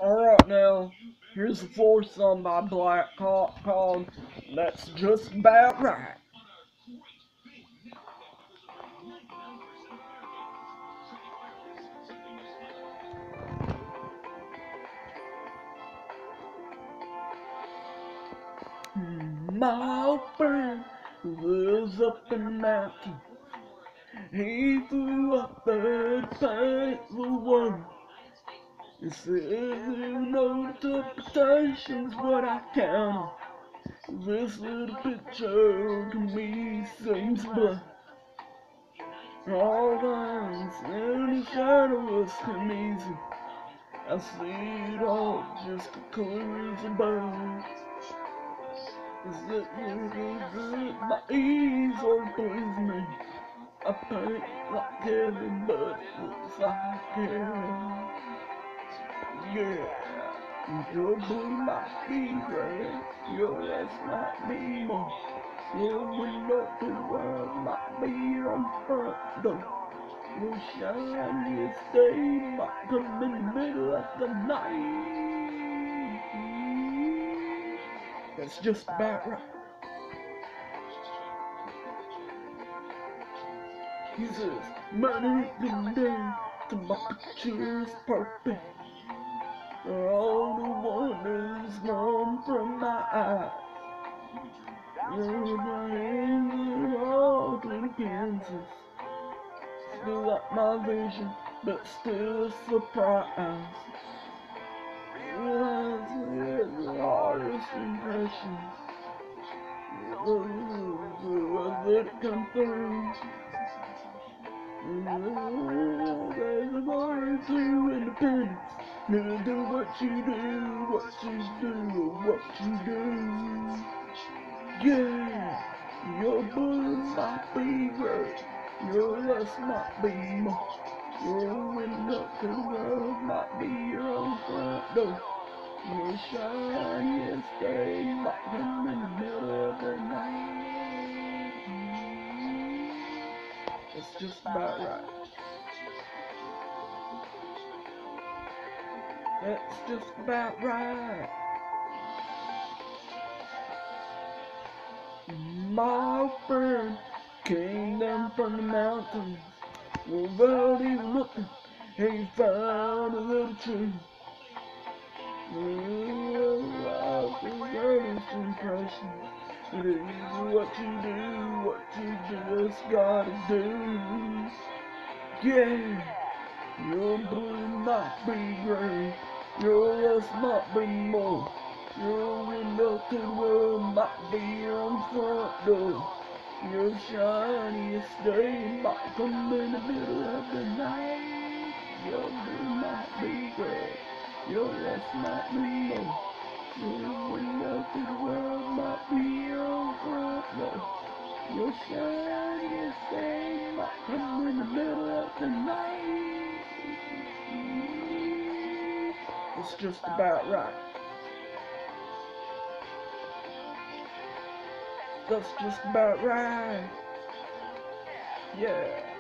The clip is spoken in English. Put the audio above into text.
Alright now, here's the fourth song by BlackHawk called That's Just About Right. My old friend lives up in the mountain. He flew up there to paint the world. He said there no interpretations what I count on. This little picture to me seems black. All lines in the shadows come easy. I see it all just a clear as a bird. Is it good? My easel please me. I paint like Kevin, but it looks like Karen. Yeah, your blue might be red, your red might be more. Your window to the world might be on front door. Your shiniest day might come in the middle of the night. That's just about right. He says, money come down to my pictures perfect. All the wonders gone from my eyes. My hands are all to Kansas. Still like my vision, but still a surprise. Realize the hardest impressions. Let it come through. There's a glory to independence. Never do what you do, what you do, what you do. Yeah, your blue might be red, your lust might be more. Your window to the world might be your own front door. Your shiniest day might come in the middle of the night. That's just about right. That's just about right. My friend came down from the mountains. Without even looking, he found a little tree. Life's the greatest impression. It is what you just gotta do. Yeah, your blue might be gray, your rust might be more. Your window to the world might be your own front door. Your shiniest day might come in the middle of the night. Your blue might be gray, your rust might be more. Your window to the world might be your own front door. Your shiniest day might come in the middle of the night. It's just about right. That's just about right. Yeah.